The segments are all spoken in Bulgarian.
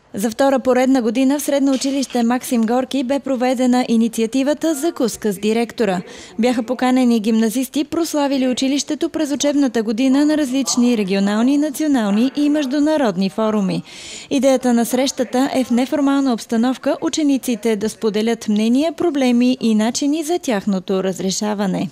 За втора поредна година в Средно училище Максим Горки бе проведена инициативата "Закуска с директора". Бяха поканени гимназисти, прославили училището през учебната година на различни регионални, национални и международни форуми. Идеята на срещата е в неформална обстановка учениците да споделят мнения, проблеми и начини за тяхното разрешаване.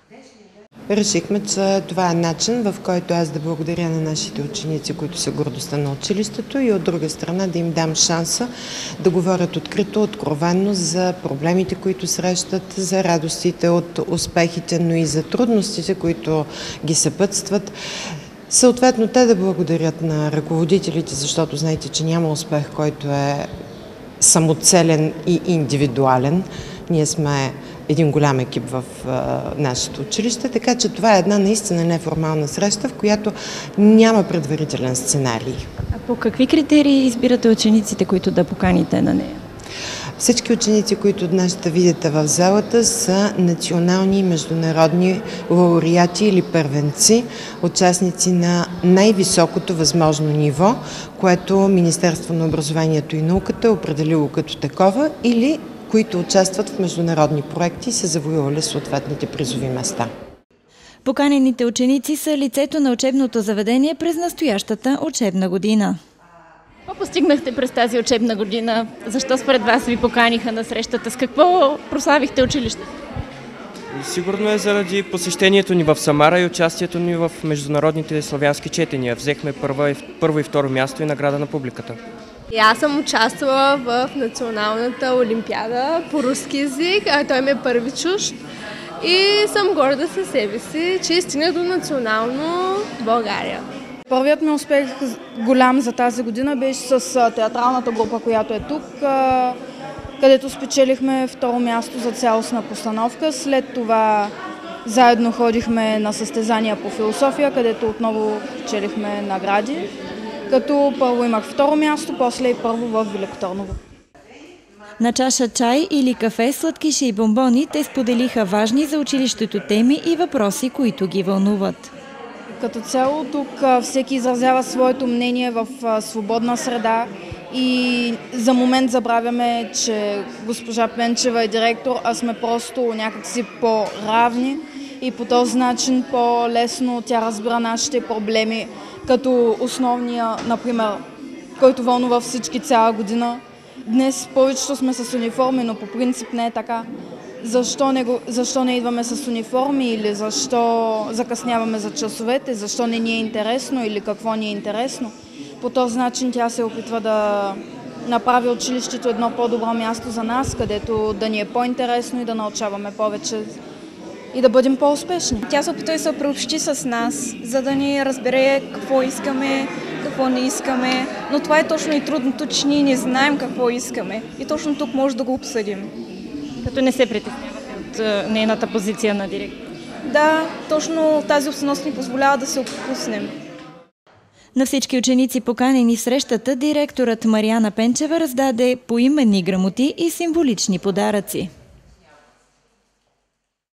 Решихме, че това е начин, в който аз да благодаря на нашите ученици, които са гордостта на училището, и от друга страна да им дам шанса да говорят открито, откровенно за проблемите, които срещат, за радостите от успехите, но и за трудностите, които ги съпътстват. Съответно, те да благодарят на ръководителите, защото знаете, че няма успех, който е самоцелен и индивидуален. Ние сме един голям екип в нашето училище, така че това е една наистина неформална среща, в която няма предварителен сценарий. А по какви критерии избирате учениците, които да поканите на нея? Всички ученици, които днес ще видите в залата, са национални и международни лауреати или първенци, участници на най-високото възможно ниво, което Министерство на образованието и науката е определило като такова, или които участват в международни проекти и са завоювали съответните призови места. Поканените ученици са лицето на учебното заведение през настоящата учебна година. Какво постигнахте през тази учебна година? Защо според вас ви поканиха на срещата? С какво прославихте училището? Сигурно е заради посещението ни в Самара и участието ни в международните славянски четения. Взехме първо и второ място и награда на публиката. Аз съм участвала в националната олимпиада по руски език, а той ми е първи чужд. И съм горда със себе си, че стигнах до национално България. Първият ми успех голям за тази година беше с театралната група, която е тук, където спечелихме второ място за цялостна постановка. След това заедно ходихме на състезания по философия, където отново спечелихме награди. Като първо имах второ място, после и първо в Велико Търново. На чаша чай или кафе, сладкиши и бомбони те споделиха важни за училището теми и въпроси, които ги вълнуват. Като цяло тук всеки изразява своето мнение в свободна среда и за момент забравяме, че госпожа Пенчева е директор, а сме просто някакси по-равни и по този начин по-лесно тя разбира нашите проблеми, като основния, например, който вълнува всички цяла година. Днес повечето сме с униформи, но по принцип не е така. Защо не идваме с униформи или защо закъсняваме за часовете, защо не ни е интересно или какво ни е интересно. По този начин тя се опитва да направи училището едно по-добро място за нас, където да ни е по-интересно и да научаваме повече и да бъдем по-успешни. Тя се опитва да се приобщи с нас, за да ни разбере какво искаме, какво не искаме, но това е точно и трудното, че ние не знаем какво искаме и точно тук може да го обсъдим. Като не се притеснявате от нейната позиция на директор. Да, точно тази обстановка ни позволява да се отпуснем. На всички ученици, поканени в срещата, директорът Мариана Пенчева раздаде поименни грамоти и символични подаръци.